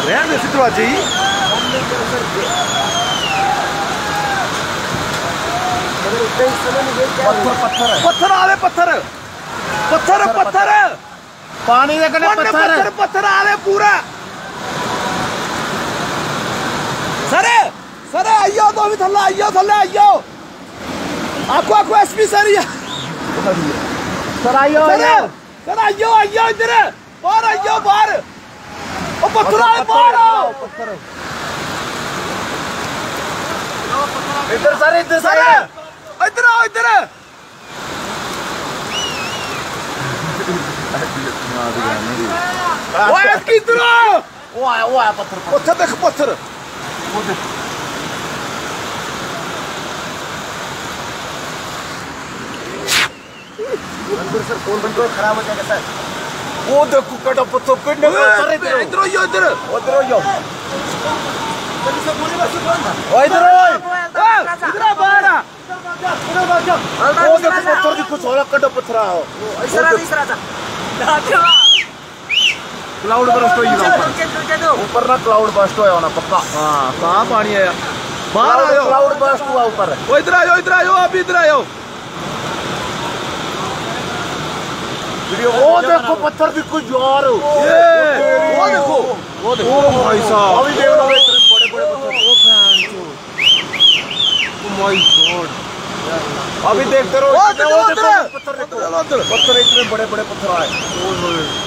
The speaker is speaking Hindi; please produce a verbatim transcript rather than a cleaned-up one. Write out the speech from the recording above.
रहने दे दरवाजे ही पत्थर पत्थर पत्थर आवे पत्थर पत्थर पत्थर पानी दे कने पत्थर पत्थर आवे पूरा सर सर आइयो तो भी थल्ला आइयो थल्ला आइयो आको आको एसपी सर सर आइयो सर सर आइयो आइयो इधर बाहर आइयो बाहर ओ पत्थर आए बाहर आओ पत्थर इधर सर इधर सर इधर आओ इधर ओए किधर वो आया वो आया पत्थर पत्थर देख पत्थर वो देख अंदर सर फोन कंट्रोल खराब हो जाएगा सर वो देखो कटा पत्थर कटने सर इधर इधर आइयो इधर उधर आइयो ओ इधर इधर बाहर आ वो देखो पत्थर देखो सोलह कटा पत्थर आओ क्लाउड बर्स्ट होई ऊपर ना क्लाउड बर्स्ट होया होना पक्का हां कहां पानी आया बाहर आयो क्लाउड बर्स्ट हुआ ऊपर ओ इधर आयो इधर आयो अभी इधर आयो वीडियो वो देखो पत्थर भी कुछ जोर ये वो देखो वो देखो ओ भाई साहब अभी देख लो इतने बड़े बड़े पत्थर ओ फैन ओ माय गॉड अभी देखते रहो पत्थर पत्थर देखो पत्थर इतने बड़े बड़े पत्थर आए